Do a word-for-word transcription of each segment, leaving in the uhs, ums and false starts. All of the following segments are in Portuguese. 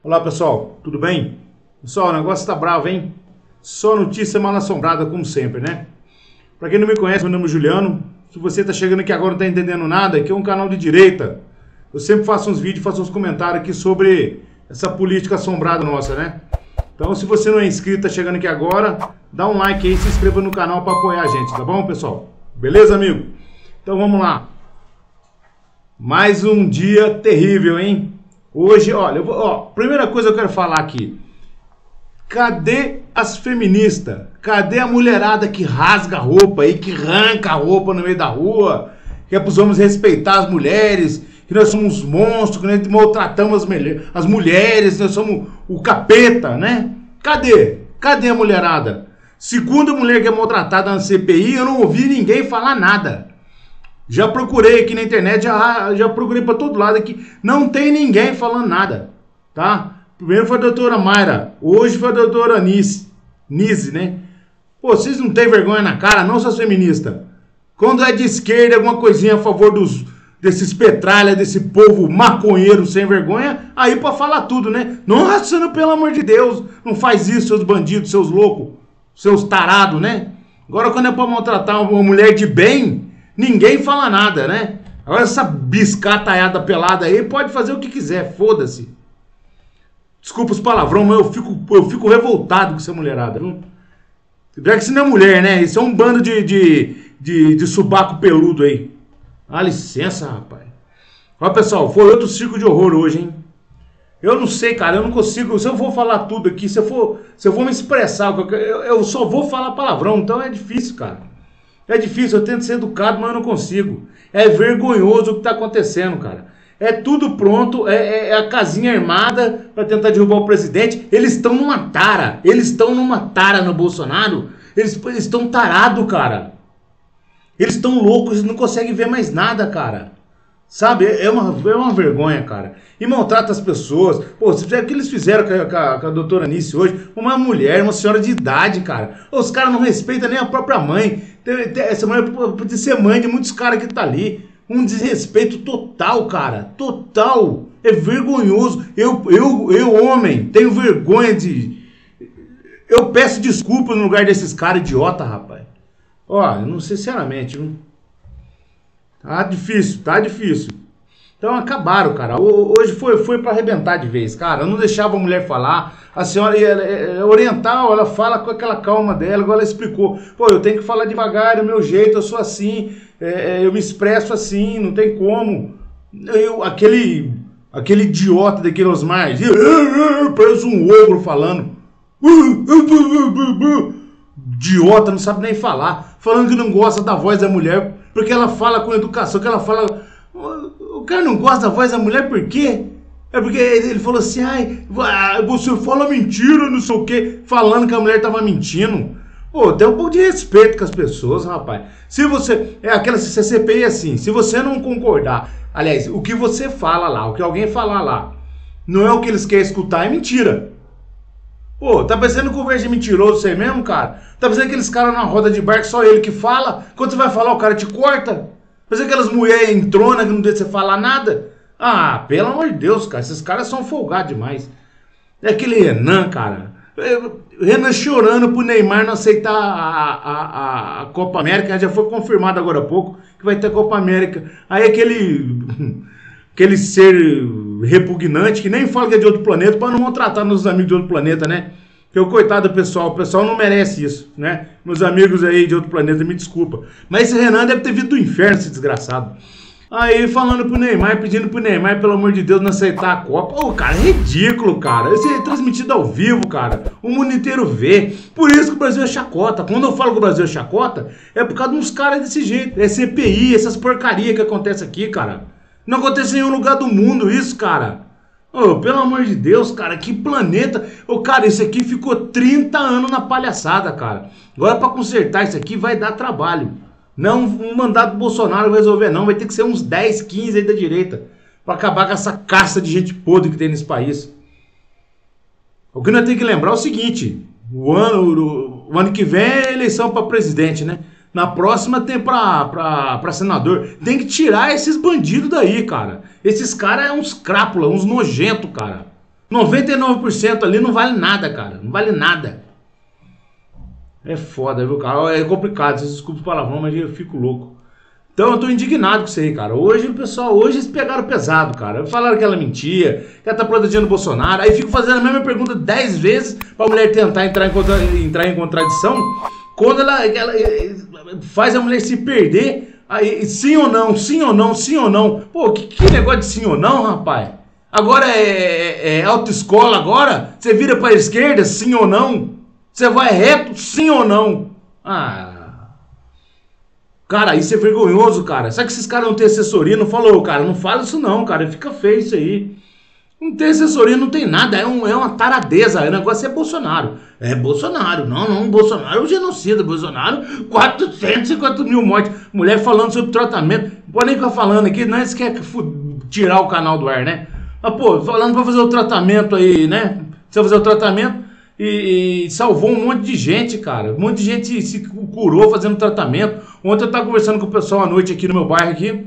Olá pessoal, tudo bem? Pessoal, o negócio tá bravo, hein? Só notícia mal assombrada como sempre, né? Pra quem não me conhece, meu nome é Juliano. Se você tá chegando aqui agora e não tá entendendo nada, aqui é um canal de direita. Eu sempre faço uns vídeos, faço uns comentários aqui sobre essa política assombrada nossa, né? Então se você não é inscrito, tá chegando aqui agora, dá um like aí, se inscreva no canal pra apoiar a gente, tá bom, pessoal? Beleza, amigo? Então vamos lá. Mais um dia terrível, hein? Hoje, olha, eu vou, ó, primeira coisa que eu quero falar aqui. Cadê as feministas? Cadê a mulherada que rasga a roupa aí, que arranca a roupa no meio da rua? Que é para os homens respeitar as mulheres, que nós somos monstros, que nós maltratamos as, as mulheres, nós somos o capeta, né? Cadê? Cadê a mulherada? Segunda mulher que é maltratada na C P I, eu não ouvi ninguém falar nada. Já procurei aqui na internet, já, já procurei para todo lado aqui. Não tem ninguém falando nada, tá? Primeiro foi a doutora Mayra, hoje foi a doutora Nise, Nise, né? Pô, vocês não têm vergonha na cara, não, suas feministas? Quando é de esquerda, alguma coisinha a favor dos, desses petralha, desse povo maconheiro sem vergonha, aí pra falar tudo, né? Nossa, não, pelo amor de Deus, não faz isso, seus bandidos, seus loucos, seus tarados, né? Agora quando é pra maltratar uma mulher de bem... Ninguém fala nada, né? Agora essa biscataiada pelada aí pode fazer o que quiser, foda-se. Desculpa os palavrões, mas eu fico, eu fico revoltado com essa mulherada. Já que isso não é mulher, né? Isso é um bando de, de, de, de subaco peludo aí. Dá licença, rapaz. Ó, pessoal, foi outro circo de horror hoje, hein? Eu não sei, cara, eu não consigo. Se eu for falar tudo aqui, se eu for, se eu for me expressar, eu, eu só vou falar palavrão, então é difícil, cara. É difícil, eu tento ser educado, mas eu não consigo. É vergonhoso o que está acontecendo, cara. É tudo pronto, é, é, é a casinha armada para tentar derrubar o presidente. Eles estão numa tara, eles estão numa tara no Bolsonaro. Eles estão tarados, cara. Eles estão loucos, eles não conseguem ver mais nada, cara. Sabe, é uma, é uma vergonha, cara. E maltrata as pessoas. Pô, se fizer o que eles fizeram com a, com a, com a doutora Anice hoje, uma mulher, uma senhora de idade, cara. Os caras não respeitam nem a própria mãe. Essa mulher pode ser mãe de muitos caras que tá ali. Um desrespeito total, cara. Total. É vergonhoso. Eu, eu, eu homem, tenho vergonha de... Eu peço desculpa no lugar desses caras idiota, rapaz. Ó, não sinceramente, viu? Tá difícil, tá difícil. Então acabaram, cara. Hoje foi, foi pra arrebentar de vez, cara. Eu não deixava a mulher falar. A senhora é oriental, ela fala com aquela calma dela, igual ela explicou. Pô, eu tenho que falar devagar, do meu jeito, eu sou assim, é, eu me expresso assim, não tem como. Eu, aquele, aquele idiota daquele Osmar, parece um ogro falando. Idiota, não sabe nem falar. Falando que não gosta da voz da mulher, porque ela fala com educação, que ela fala... O cara não gosta da voz da mulher por quê? É porque ele falou assim, ai, você fala mentira, não sei o quê, falando que a mulher tava mentindo. Pô, tem um pouco de respeito com as pessoas, rapaz. Se você... É aquela C P I assim, se você não concordar... Aliás, o que você fala lá, o que alguém falar lá, não é o que eles querem escutar, é mentira. Pô, tá parecendo conversa de mentiroso você mesmo, cara? Tá parecendo aqueles caras na roda de bar que só ele que fala? Quando você vai falar, o cara te corta? Parece aquelas mulheres entronas que não deixam você falar nada? Ah, pelo amor de Deus, cara, esses caras são folgados demais. É aquele Renan, cara. Renan chorando pro Neymar não aceitar a, a, a, a Copa América. Já foi confirmado agora há pouco que vai ter Copa América. Aí aquele... Aquele ser repugnante que nem fala que é de outro planeta para não maltratar nossos amigos de outro planeta, né? Que o coitado do pessoal, o pessoal não merece isso, né? Meus amigos aí de outro planeta, me desculpa. Mas esse Renan deve ter vindo do inferno, esse desgraçado. Aí falando pro Neymar, pedindo pro Neymar, pelo amor de Deus, não aceitar a Copa. Ô, cara, é ridículo, cara. Isso é transmitido ao vivo, cara. O mundo inteiro vê. Por isso que o Brasil é chacota. Quando eu falo que o Brasil é chacota, é por causa de uns caras desse jeito. É C P I, essas porcarias que acontecem aqui, cara. Não acontece em nenhum lugar do mundo isso, cara. Oh, pelo amor de Deus, cara, que planeta. Oh, cara, isso aqui ficou trinta anos na palhaçada, cara. Agora pra consertar isso aqui vai dar trabalho. Não um mandato do Bolsonaro vai resolver, não. Vai ter que ser uns dez, quinze aí da direita. Pra acabar com essa caça de gente podre que tem nesse país. O que nós temos que lembrar é o seguinte. O ano, o, o ano que vem é eleição pra presidente, né? Na próxima tem pra, pra, pra senador. Tem que tirar esses bandidos daí, cara. Esses caras é uns crápula, uns nojentos, cara. noventa e nove por cento ali não vale nada, cara. Não vale nada. É foda, viu, cara? É complicado, vocês desculpem o palavrão, mas eu fico louco. Então eu tô indignado com isso aí, cara. Hoje o pessoal, hoje eles pegaram pesado, cara. Falaram que ela mentia, que ela tá protegendo o Bolsonaro. Aí fico fazendo a mesma pergunta dez vezes pra mulher tentar entrar em, contra, entrar em contradição. Quando ela, ela faz a mulher se perder, aí sim ou não, sim ou não, sim ou não. Pô, que, que negócio de sim ou não, rapaz? Agora é, é, é autoescola agora? Você vira pra esquerda, sim ou não? Você vai reto, sim ou não? Ah... Cara, isso é vergonhoso, cara. Sabe que esses caras não têm assessoria? Não falou, cara, não fala isso não, cara. Fica feio isso aí. Não tem assessoria, não tem nada. É, um, é uma taradeza. O negócio é Bolsonaro. É Bolsonaro. Não, não, Bolsonaro é um genocida. Bolsonaro, quatrocentos e cinquenta mil mortes. Mulher falando sobre tratamento. Não pode nem ficar falando aqui. Não é isso que quer tirar o canal do ar, né? Mas, pô, falando pra fazer o tratamento aí, né? Você fazer o tratamento... E, e salvou um monte de gente, cara. Um monte de gente se curou fazendo tratamento. Ontem eu tava conversando com o pessoal à noite aqui no meu bairro aqui.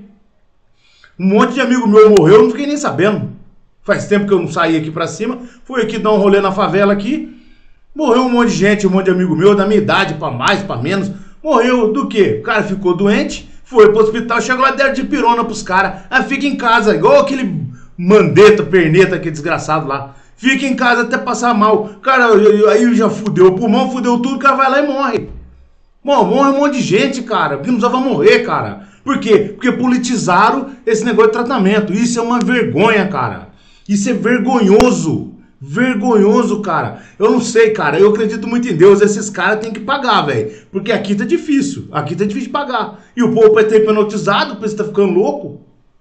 Um monte de amigo meu morreu, eu não fiquei nem sabendo. Faz tempo que eu não saí aqui pra cima. Fui aqui dar um rolê na favela aqui. Morreu um monte de gente, um monte de amigo meu, da minha idade, pra mais, pra menos. Morreu do quê? O cara ficou doente, foi pro hospital, chegou lá, deram de pirona pros caras. Aí fica em casa, igual aquele mandeta, perneta, aquele desgraçado lá. Fica em casa até passar mal. Cara, aí já fudeu o pulmão, fudeu tudo, o cara vai lá e morre. Bom, morre um monte de gente, cara, que não precisava morrer, cara. Por quê? Porque politizaram esse negócio de tratamento. Isso é uma vergonha, cara. Isso é vergonhoso. Vergonhoso, cara. Eu não sei, cara. Eu acredito muito em Deus. Esses caras têm que pagar, velho. Porque aqui tá difícil. Aqui tá difícil de pagar. E o povo vai ter hipnotizado, porque você tá ficando louco.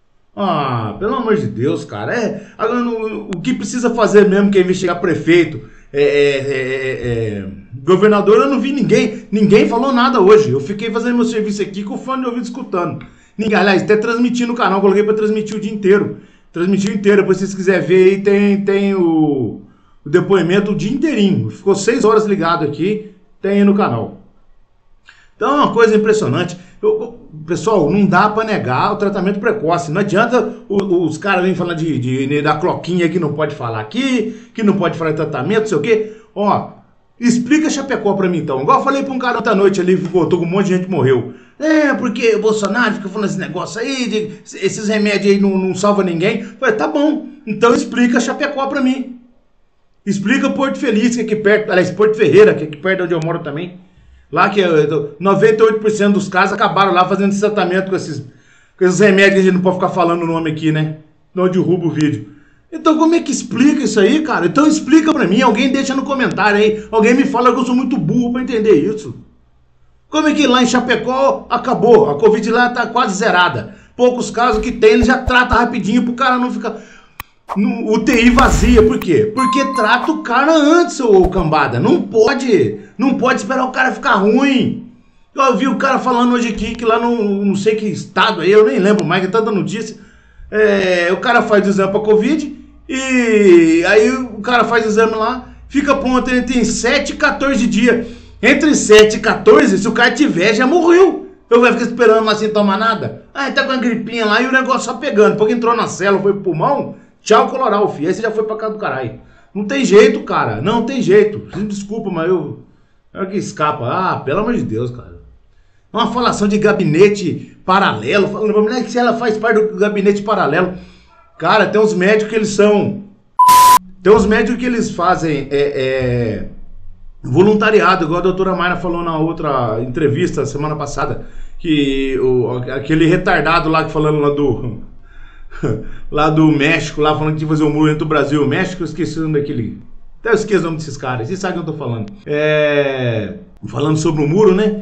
Ah, pelo amor de Deus, cara. É, agora, no, o que precisa fazer mesmo que é investigar prefeito, é, é, é, é, governador, eu não vi ninguém. Ninguém falou nada hoje. Eu fiquei fazendo meu serviço aqui com o fone de ouvido escutando. Ninguém, aliás, até transmitindo no canal. Coloquei pra transmitir o dia inteiro. Transmitir o inteiro. Depois, se vocês quiserem ver aí, tem, tem o, o depoimento o dia inteirinho. Ficou seis horas ligado aqui. Tem aí no canal. Então é uma coisa impressionante. Eu, pessoal, não dá pra negar o tratamento precoce. Não adianta os, os caras virem falar de, de, de, da cloquinha que não pode falar aqui, que não pode falar de tratamento, não sei o quê. Ó, explica Chapecó pra mim então. Igual eu falei pra um cara ontem à noite ali, voltou com um monte de gente que morreu. É, porque o Bolsonaro fica falando esse negócio aí, de, esses remédios aí não, não salvam ninguém. Eu falei, tá bom, então explica Chapecó pra mim. Explica Porto Feliz, que é aqui perto, aliás, Porto Ferreira, que é aqui perto de onde eu moro também. Lá que noventa e oito por cento dos casos acabaram lá fazendo esse tratamento com esses, com esses remédios que a gente não pode ficar falando o nome aqui, né? Não derruba o vídeo. Então como é que explica isso aí, cara? Então explica pra mim, alguém deixa no comentário aí. Alguém me fala que eu sou muito burro pra entender isso. Como é que lá em Chapecó acabou? A Covid lá tá quase zerada. Poucos casos que tem, ele já trata rapidinho pro cara não ficar... No, U T I vazia, por quê? Porque trata o cara antes, ô cambada. Não pode, não pode esperar o cara ficar ruim. Eu vi o cara falando hoje aqui que lá no não sei que estado aí, eu nem lembro mais, que é tanta notícia. É, o cara faz o exame pra Covid e aí o cara faz o exame lá, fica pronto, ele tem sete e quatorze dias. Entre sete e quatorze, se o cara tiver, já morreu. Eu vou ficar esperando lá sem tomar nada. Ah, ele tá com a gripinha lá e o negócio só pegando. Porque entrou na célula, foi pro pulmão. Tchau, coloral, filho. Aí você já foi pra casa do caralho. Não tem jeito, cara. Não tem jeito. Desculpa, mas eu... É que escapa. Ah, pelo amor de Deus, cara. Uma falação de gabinete paralelo. Falando pra mulher que se ela faz parte do gabinete paralelo. Cara, tem uns médicos que eles são... Tem uns médicos que eles fazem... É, é, voluntariado. Igual a doutora Mayra falou na outra entrevista, semana passada. Que o, aquele retardado lá, que falando lá do... lá do México, lá falando que tinha que fazer um muro entre o Brasil e o México, eu esqueci o nome daquele... Até eu esqueço o nome desses caras, vocês sabem o que eu tô falando. É... Falando sobre o muro, né?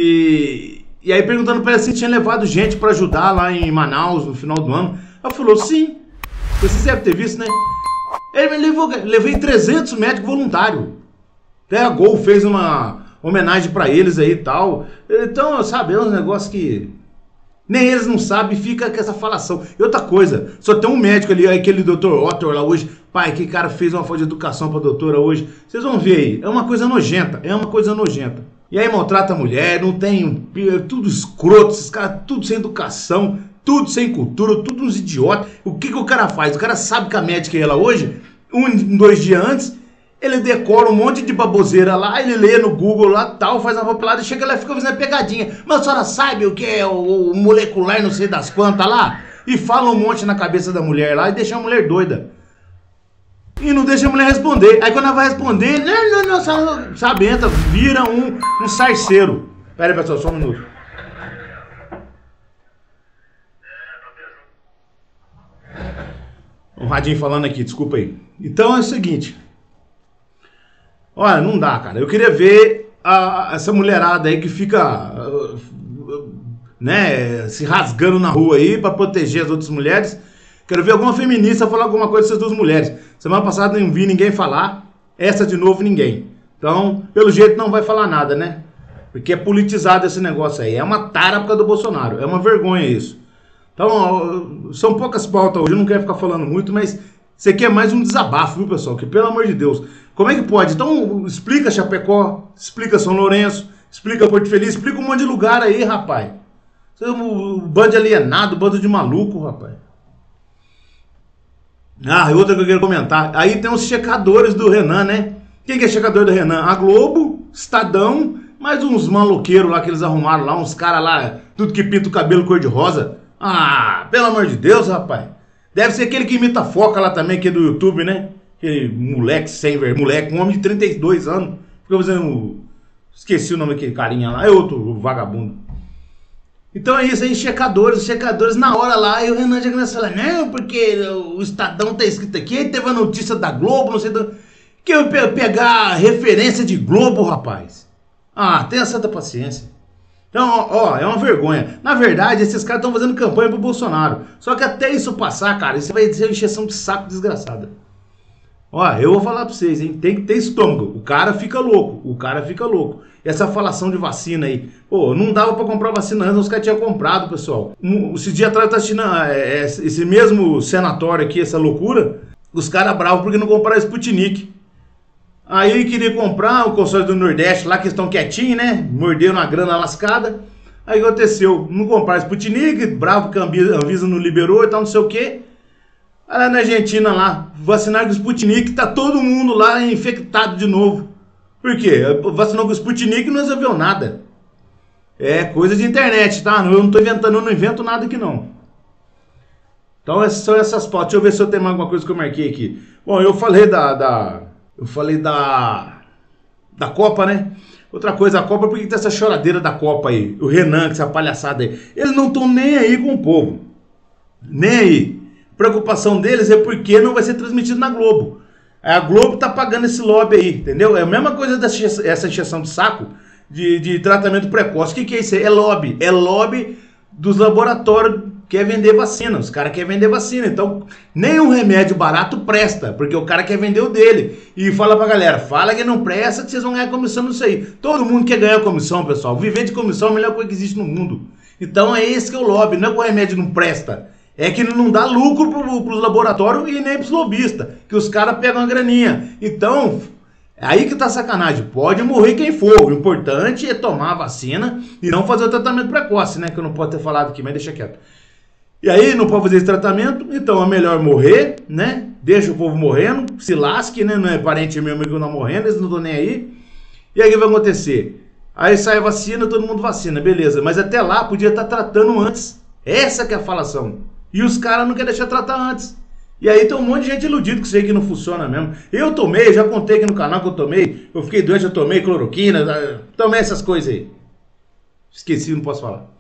E, e aí perguntando pra ela se tinha levado gente pra ajudar lá em Manaus no final do ano. Ela falou, sim. Vocês devem ter visto, né? Ele me levou, levei trezentos médicos voluntários. Até a Gol fez uma homenagem pra eles aí e tal. Então, sabe, é um negócio que... Nem eles não sabem, fica com essa falação. E outra coisa, só tem um médico ali, aquele doutor Otto lá hoje. Pai, que cara fez uma foto de educação pra doutora hoje. Vocês vão ver aí, é uma coisa nojenta, é uma coisa nojenta. E aí maltrata a mulher, não tem, tudo escroto, esses caras tudo sem educação, tudo sem cultura, tudo uns idiotas. O que que o cara faz? O cara sabe que a médica é ela hoje, um, dois dias antes, ele decora um monte de baboseira lá, ele lê no Google lá, tal, faz uma papelada e chega lá e fica fazendo pegadinha. Mas a senhora sabe o que é o, o molecular não sei das quantas lá? E fala um monte na cabeça da mulher lá e deixa a mulher doida. E não deixa a mulher responder. Aí quando ela vai responder, não, não, não, sabenta, vira um, um sarceiro. Pera aí, pessoal, só um minuto. Um radinho falando aqui, desculpa aí. Então é o seguinte. Olha, não dá, cara. Eu queria ver a, essa mulherada aí que fica, né, se rasgando na rua aí pra proteger as outras mulheres. Quero ver alguma feminista falar alguma coisa dessas duas mulheres. Semana passada não vi ninguém falar. Essa de novo ninguém. Então, pelo jeito não vai falar nada, né? Porque é politizado esse negócio aí. É uma tara por causa do Bolsonaro. É uma vergonha isso. Então, são poucas pautas hoje. Eu não quero ficar falando muito, mas isso aqui é mais um desabafo, viu, pessoal? Que pelo amor de Deus. Como é que pode? Então, explica Chapecó, explica São Lourenço, explica Porto Feliz, explica um monte de lugar aí, rapaz. O bando de alienado, bando de maluco, rapaz. Ah, e outra que eu quero comentar. Aí tem os checadores do Renan, né? Quem que é checador do Renan? A Globo, Estadão, mais uns maloqueiros lá que eles arrumaram lá, uns caras lá, tudo que pinta o cabelo cor-de-rosa. Ah, pelo amor de Deus, rapaz. Deve ser aquele que imita a Foca lá também, que é do YouTube, né? Aquele moleque sem vergonha, moleque, um homem de trinta e dois anos. Fica fazendo... Esqueci o nome daquele carinha lá, é outro vagabundo. Então é isso aí, checadores, checadores na hora lá, e o Renan já começa a falar, não, porque o Estadão tá escrito aqui, aí teve a notícia da Globo, não sei do... Que eu pe pegar referência de Globo, rapaz. Ah, tenha santa paciência. Então, ó, é uma vergonha. Na verdade, esses caras estão fazendo campanha pro Bolsonaro. Só que até isso passar, cara, isso vai ser uma encheção de saco desgraçada. Ó, eu vou falar pra vocês, hein, tem que ter estômago. O cara fica louco, o cara fica louco. Essa falação de vacina aí, pô, não dava pra comprar vacina antes, os caras tinham comprado, pessoal. Um, esse dia atrás eu tava assistindo é, esse mesmo senatório aqui, essa loucura, os caras bravos porque não compraram Sputnik. Aí queria comprar o consórcio do Nordeste lá, que estão quietinhos, né, morderam a grana lascada. Aí aconteceu, não compraram Sputnik, bravo que a Anvisa não liberou e tal, não sei o que. Aí lá na Argentina lá, vacinaram com Sputnik, tá todo mundo lá infectado de novo. Por quê? Vacinou com Sputnik e não resolveu nada. É coisa de internet, tá? Eu não tô inventando, eu não invento nada aqui não. Então essas são essas pautas. Deixa eu ver se eu tenho mais alguma coisa que eu marquei aqui. Bom, eu falei da... da eu falei da... Da Copa, né? Outra coisa, a Copa, por que tem essa choradeira da Copa aí? O Renan, que essa palhaçada aí. Eles não estão nem aí com o povo. Nem aí. A preocupação deles é porque não vai ser transmitido na Globo. A Globo tá pagando esse lobby aí, entendeu? É a mesma coisa dessa essa injeção de saco de, de tratamento precoce. O que, que é isso aí? É lobby. É lobby dos laboratórios que quer vender vacina. Os caras querem vender vacina. Então, nenhum remédio barato presta, porque o cara quer vender o dele. E fala pra galera, fala que não presta, que vocês vão ganhar comissão nisso aí. Todo mundo quer ganhar comissão, pessoal. Viver de comissão é a melhor coisa que existe no mundo. Então é esse que é o lobby, não é que o remédio não presta. É que não dá lucro pro, pros laboratórios e nem pros lobistas, que os caras pegam a graninha. Então, é aí que tá sacanagem. Pode morrer quem for. O importante é tomar a vacina e não fazer o tratamento precoce, né? Que eu não posso ter falado aqui, mas deixa quieto. E aí, não pode fazer esse tratamento, então é melhor morrer, né? Deixa o povo morrendo, se lasque, né? Não é parente meu que não morrendo, eles não estão nem aí. E aí o que vai acontecer? Aí sai a vacina, todo mundo vacina, beleza. Mas até lá podia estar tratando antes. Essa que é a falação. E os caras não querem deixar tratar antes. E aí tem um monte de gente iludida que sei que não funciona mesmo. Eu tomei, já contei aqui no canal que eu tomei. Eu fiquei doente, eu tomei cloroquina, tomei essas coisas aí. Esqueci, não posso falar.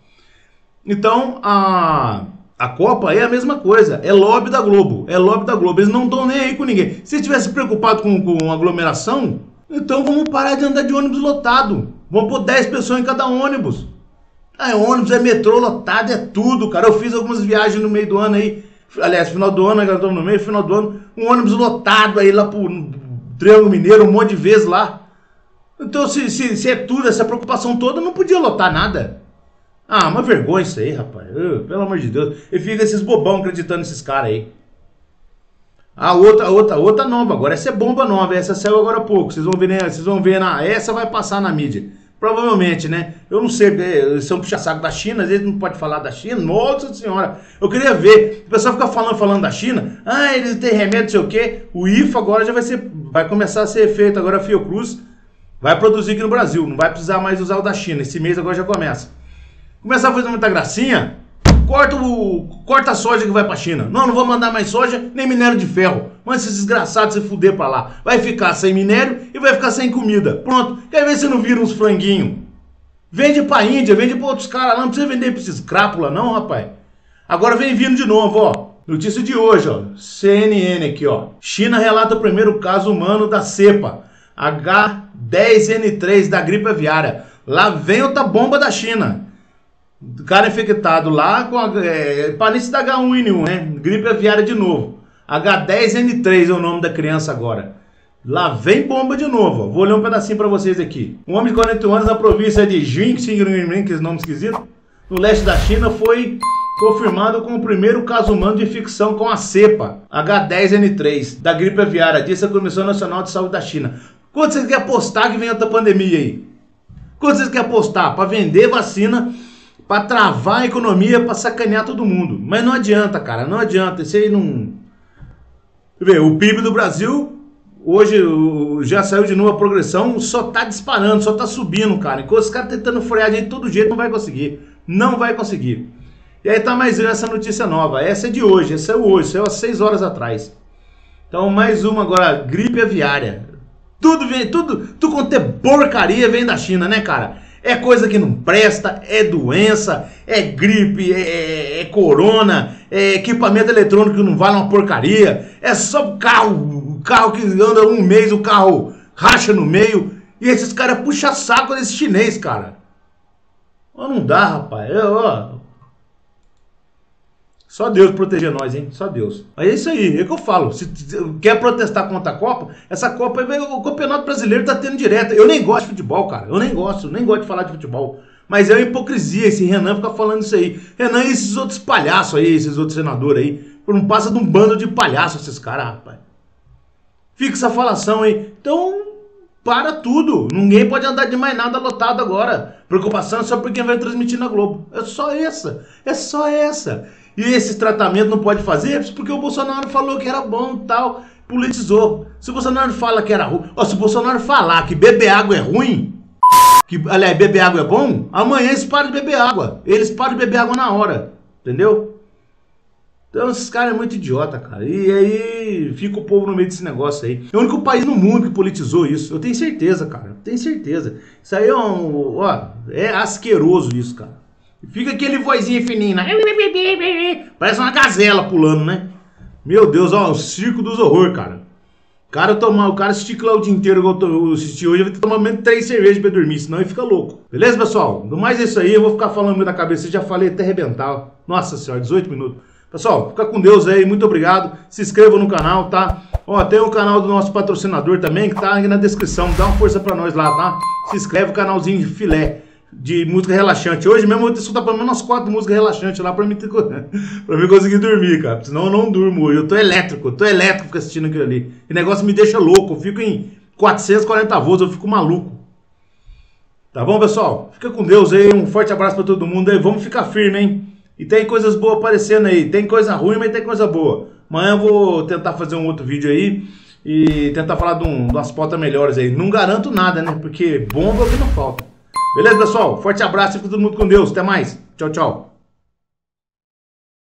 Então, a, a Copa é a mesma coisa. É lobby da Globo. É lobby da Globo. Eles não estão nem aí com ninguém. Se tivesse preocupado com, com aglomeração, então vamos parar de andar de ônibus lotado. Vamos pôr dez pessoas em cada ônibus. Ah, é ônibus, é metrô lotado, é tudo, cara. Eu fiz algumas viagens no meio do ano aí. Aliás, final do ano, agora estamos no meio, final do ano. Um ônibus lotado aí lá pro Triângulo Mineiro, um monte de vezes lá. Então, se, se, se é tudo, essa preocupação toda, não podia lotar nada. Ah, uma vergonha isso aí, rapaz. Uh, pelo amor de Deus. E fica esses bobão acreditando nesses caras aí. A outra, outra, outra nova agora. Essa é bomba nova. Essa saiu agora há pouco. Vocês vão ver, né? Vocês vão ver na. Essa vai passar na mídia. Provavelmente, né? Eu não sei, eles são puxa-saco da China, às vezes não pode falar da China. Nossa senhora, eu queria ver. O pessoal fica falando, falando da China. Ah, eles têm remédio, não sei o quê. O I F A agora já vai ser, vai começar a ser feito. Agora a Fiocruz vai produzir aqui no Brasil. Não vai precisar mais usar o da China. Esse mês agora já começa. Começar a fazer muita gracinha, corta, o, corta a soja que vai pra China. Não, não vou mandar mais soja, nem minério de ferro. Manda esses desgraçados se fuder pra lá. Vai ficar sem minério e vai ficar sem comida. Pronto. Quer ver se não vira uns franguinhos? Vende pra Índia, vende pra outros caras lá. Não precisa vender pra esses crápula não, rapaz. Agora vem vindo de novo, ó. Notícia de hoje, ó. C N N aqui, ó. China relata o primeiro caso humano da cepa H dez N três da gripe aviária. Lá vem outra bomba da China. O cara infectado lá com a é, panície da H um N um, né? Gripe aviária de novo. H dez N três é o nome da criança agora. Lá vem bomba de novo. Ó. Vou ler um pedacinho pra vocês aqui. Um homem de quarenta e um anos na província de Jiangxi, que é nome esquisito, no leste da China, foi confirmado com o primeiro caso humano de infecção com a cepa H dez N três da gripe aviária, disse a Comissão Nacional de Saúde da China. Quanto vocês querem apostar que vem outra pandemia aí? Quanto vocês querem apostar? Para vender vacina, para travar a economia, para sacanear todo mundo. Mas não adianta, cara, não adianta. Isso aí não... Vê, o P I B do Brasil, hoje já saiu de novo a progressão, só tá disparando, só tá subindo, cara. Enquanto os caras tentando frear de todo jeito, não vai conseguir. Não vai conseguir. E aí tá mais essa notícia nova. Essa é de hoje, essa é hoje, saiu há seis horas atrás. Então mais uma agora, gripe aviária. Tudo vem, tudo, tudo quanto é porcaria vem da China, né, cara? É coisa que não presta, é doença, é gripe, é, é, é corona, é equipamento eletrônico que não vale uma porcaria, é só carro, carro que anda um mês, o carro racha no meio, e esses caras puxam saco desse chinês, cara. Oh, não dá, rapaz. Eu, ó. Só Deus proteger nós, hein? Só Deus. Mas é isso aí, é o que eu falo. Se quer protestar contra a Copa, essa Copa, o Campeonato Brasileiro tá tendo direto. Eu nem gosto de futebol, cara. Eu nem gosto, nem gosto de falar de futebol. Mas é uma hipocrisia esse Renan ficar falando isso aí. Renan e esses outros palhaços aí, esses outros senadores aí. Não passa de um bando de palhaços esses caras, rapaz. Fica essa falação aí. Então, para tudo. Ninguém pode andar de mais nada lotado agora. Preocupação é só por quem vai transmitir na Globo. É só essa. É só essa. E esse tratamento não pode fazer porque o Bolsonaro falou que era bom e tal, politizou. Se o Bolsonaro fala que era ruim, ó, se o Bolsonaro falar que beber água é ruim, que, aliás, beber água é bom, amanhã eles param de beber água. Eles param de beber água na hora, entendeu? Então esses caras é muito idiota, cara. E aí fica o povo no meio desse negócio aí. É o único país no mundo que politizou isso. Eu tenho certeza, cara. Eu tenho certeza. Isso aí é um, ó, é asqueroso isso, cara. Fica aquele vozinho fininho, né? Parece uma gazela pulando, né? Meu Deus, ó, o circo dos horrores, cara. O cara, toma, o cara assistir lá o dia inteiro, igual eu assisti hoje, vai ter que tomar menos três cervejas pra dormir, senão ele fica louco. Beleza, pessoal? Do mais é isso aí, eu vou ficar falando muito da cabeça, eu já falei até arrebentar. Nossa senhora, dezoito minutos. Pessoal, fica com Deus aí, muito obrigado. Se inscreva no canal, tá? Ó, tem o canal do nosso patrocinador também, que tá aí na descrição. Dá uma força pra nós lá, tá? Se inscreve, canalzinho de filé. De música relaxante. Hoje mesmo eu vou ter que escutar pelo menos umas quatro músicas relaxantes lá pra mim, ter... pra mim conseguir dormir, cara. Senão eu não durmo hoje. Eu tô elétrico, eu tô elétrico ficar assistindo aquilo ali. O negócio me deixa louco. Eu fico em quatrocentos e quarenta volts, eu fico maluco. Tá bom, pessoal? Fica com Deus aí. Um forte abraço pra todo mundo aí. Vamos ficar firme, hein? E tem coisas boas aparecendo aí. Tem coisa ruim, mas tem coisa boa. Amanhã eu vou tentar fazer um outro vídeo aí e tentar falar de, um, de umas pautas melhores aí. Não garanto nada, né? Porque bomba é o que não falta. Beleza, pessoal? Forte abraço e fica todo mundo com Deus. Até mais. Tchau, tchau.